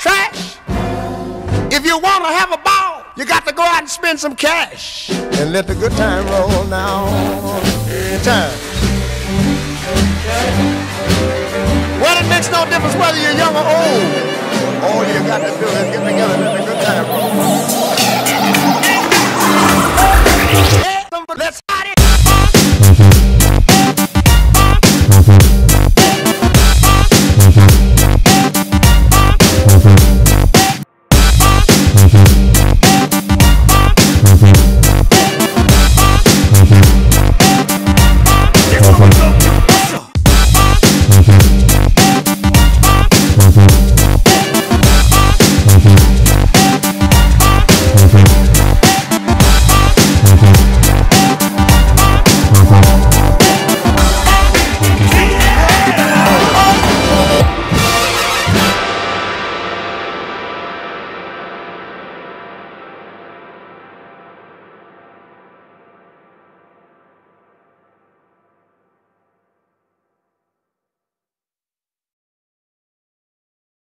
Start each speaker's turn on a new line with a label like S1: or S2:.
S1: trash. If you want to have a ball, you got to go out and spend some cash. And let the good time roll now. Good time. Well, it makes no difference whether you're young or old. All you got to do is get together and let the good time roll. Yeah.